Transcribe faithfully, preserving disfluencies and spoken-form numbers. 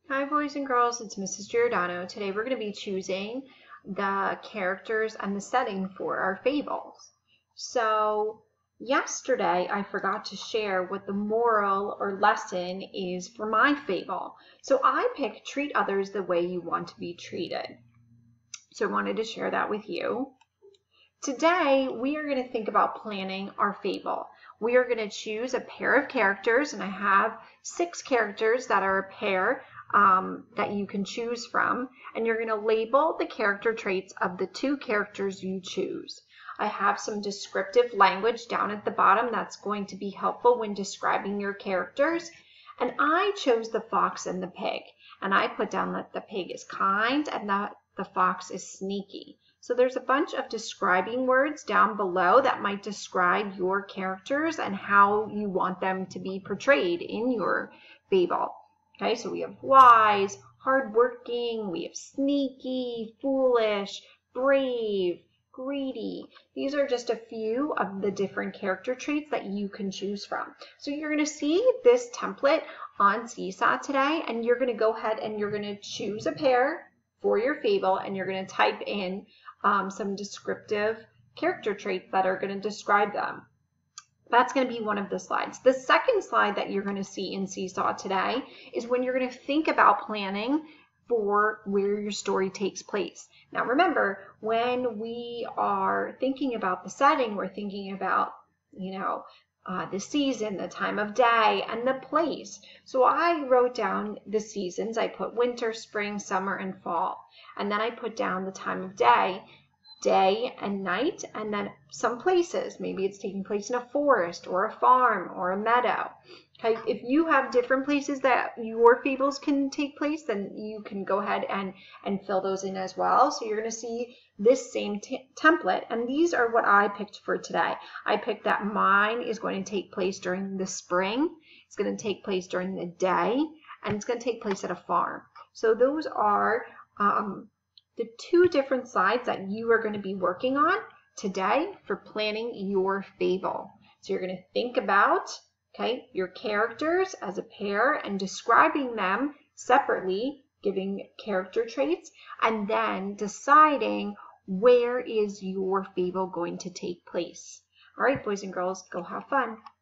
Hi boys and girls, it's Missus Giordano. Today we're going to be choosing the characters and the setting for our fables. So yesterday I forgot to share what the moral or lesson is for my fable. So I picked treat others the way you want to be treated. So I wanted to share that with you. Today, we are going to think about planning our fable. We are going to choose a pair of characters, and I have six characters that are a pair um, that you can choose from, and you're going to label the character traits of the two characters you choose. I have some descriptive language down at the bottom that's going to be helpful when describing your characters. And I chose the fox and the pig, and I put down that the pig is kind and that the fox is sneaky. So there's a bunch of describing words down below that might describe your characters and how you want them to be portrayed in your fable. Okay, so we have wise, hardworking, we have sneaky, foolish, brave, greedy. These are just a few of the different character traits that you can choose from. So you're going to see this template on Seesaw today, and you're going to go ahead and you're going to choose a pair for your fable, and you're going to type in um, some descriptive character traits that are going to describe them. That's going to be one of the slides. The second slide that you're going to see in Seesaw today is when you're going to think about planning for where your story takes place. Now remember, when we are thinking about the setting, we're thinking about, you know, uh, the season, the time of day, and the place. So I wrote down the seasons. I put winter, spring, summer, and fall. And then I put down the time of day, day and night, and then some places. Maybe it's taking place in a forest or a farm or a meadow. Okay, if you have different places that your fables can take place, then you can go ahead and, and fill those in as well. So you're going to see this same template, and these are what I picked for today. I picked that mine is going to take place during the spring, it's going to take place during the day, and it's going to take place at a farm. So those are um, the two different slides that you are going to be working on today for planning your fable. So you're going to think about Okay, your characters as a pair and describing them separately, giving character traits, and then deciding where is your fable going to take place. All right, boys and girls, go have fun.